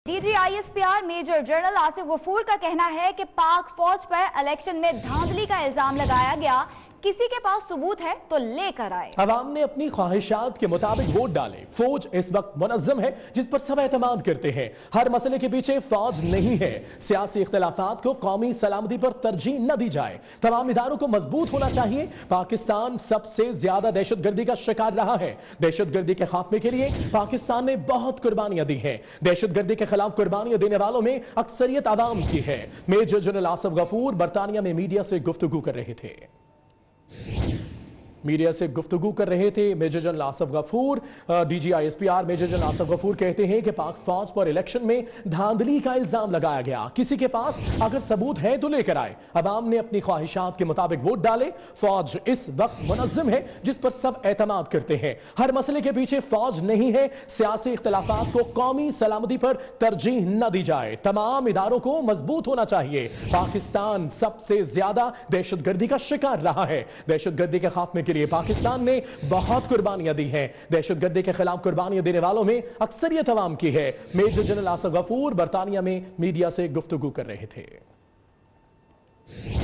DG ISPR major general Asif Ghafoor का कहना है कि पाक फौज पर इलेक्शन में धांधली का इल्जाम लगाया गया। किसी के पास सबूत है तो लेकर आए। अवाम ने अपनी ख्वाहिशात के मुताबिक वोट डाले। फौज इस वक्त मुनज़्ज़म है जिस पर सब एतमाद करते हैं। हर मसले के पीछे फौज नहीं है। सियासी इख्तिलाफात को कौमी सलामती पर तरजीह न दी जाए। तमाम इदारों को मजबूत होना चाहिए। पाकिस्तान सबसे ज्यादा दहशतगर्दी का शिकार रहा है। दहशतगर्दी के खात्मे के लिए पाकिस्तान ने बहुत कुर्बानियां दी हैं। दहशतगर्दी के खिलाफ कुर्बानियां देने वालों में अक्सरियत अवाम की है। मेजर जनरल आसिफ गफूर बरतानिया में मीडिया से गुफ्तगू कर रहे थे। Major general Asif Ghafoor, DG ISPR major general Asif Ghafoor कहते हैं कि पाक फौज पर इलेक्शन में धांधली का इल्जाम लगाया गया। किसी के पास अगर सबूत है तो लेकर आए। अवाम ने अपनी ख्वाहिशात के मुताबिक वोट डाले। फौज इस वक्त मुनज़्ज़म है जिस पर सब एतमाद करते हैं। हर मसले के पीछे फौज नहीं है। सियासी इख्तिलाफात को कौमी सलामती पर तरजीह न दी जाए। तमाम इदारों को मजबूत होना चाहिए। पाकिस्तान सबसे ज्यादा दहशतगर्दी का शिकार रहा है। दहशतगर्दी के खात्मे के लिए पाकिस्तान ने बहुत कुर्बानियां दी हैं। दहशतगर्दी के खिलाफ कुर्बानियां देने वालों में अक्सरियत अवाम की है। मेजर जनरल आसिफ गफूर बरतानिया में मीडिया से गुफ्तगू कर रहे थे।